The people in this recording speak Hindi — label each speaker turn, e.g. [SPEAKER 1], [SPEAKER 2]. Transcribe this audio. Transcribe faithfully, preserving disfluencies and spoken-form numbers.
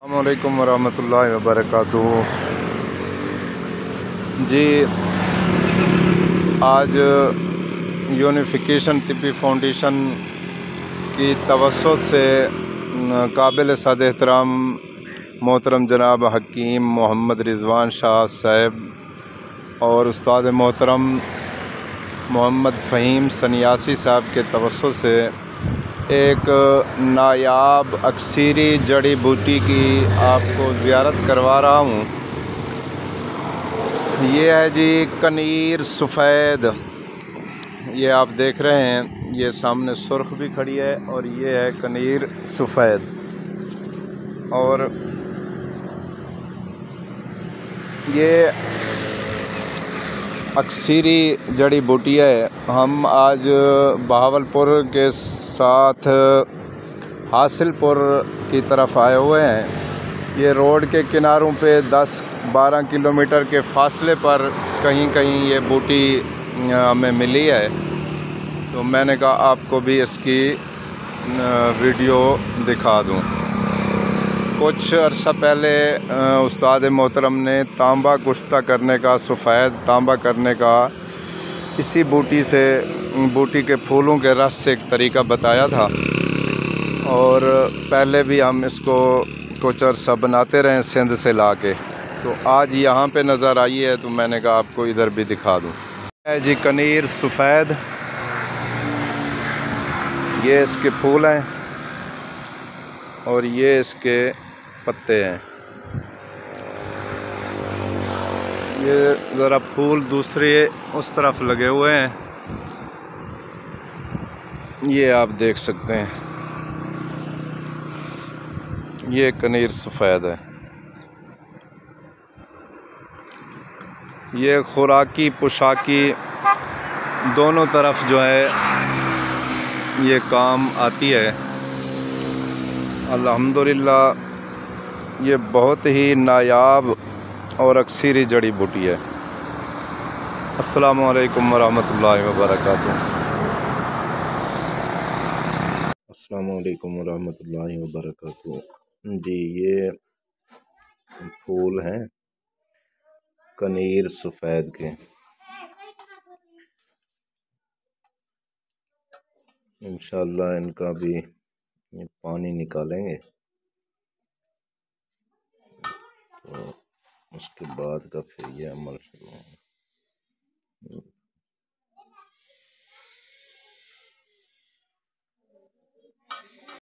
[SPEAKER 1] अस्सलामुअलैकुम वरहमतुल्लाहि वबरकातुहू। जी, आज यूनिफिकेशन तिब्बी फाउंडेशन की तवस्सुत से काबिल सद एहतराम मोहतरम जनाब हकीम मोहम्मद रिज़वान शाह साहब और उस्ताद मोहतरम मोहम्मद फ़हीम सन्यासी साहब के तवस्सुत से एक नायाब अक्सीरी जड़ी बूटी की आपको ज़ियारत करवा रहा हूँ। ये है जी कनीर सफ़ेद। ये आप देख रहे हैं, ये सामने सुर्ख भी खड़ी है और ये है कनीर सफ़ेद। और ये अक्सीरी जड़ी बूटी है। हम आज बहावलपुर के साथ हासिलपुर की तरफ आए हुए हैं। ये रोड के किनारों पे दस बारह किलोमीटर के फासले पर कहीं कहीं ये बूटी हमें मिली है, तो मैंने कहा आपको भी इसकी वीडियो दिखा दूं। कुछ अर्सा पहले उस्ताद मोहतरम ने तांबा कुश्ता करने का, सफ़ेद तांबा करने का इसी बूटी से, बूटी के फूलों के रस से एक तरीका बताया था। और पहले भी हम इसको कुछ अर्सा बनाते रहे सिंध से ला के, तो आज यहाँ पे नज़र आई है तो मैंने कहा आपको इधर भी दिखा दूँ। है जी कनीर सफ़ेद, ये इसके फूल हैं और ये इसके पत्ते हैं। ये ज़रा फूल दूसरे उस तरफ लगे हुए हैं, ये आप देख सकते हैं। ये कनीर सफ़ेद है। ये खुराकी पोशाकी दोनों तरफ जो है ये काम आती है। अल्हम्दुलिल्लाह ये बहुत ही नायाब और अक्सीरी जड़ी बूटी है। अस्सलामु अलैकुम वरहमतुल्लाहि वबरकातुहू। अस्सलामु अलैकुम वरहमतुल्लाहि वबरकातुहू। जी, ये फूल हैं कनीर सफ़ेद के। इंशाअल्लाह इनका भी ये पानी निकालेंगे, तो उसके बाद का फिर ये अमल शुरू होगा।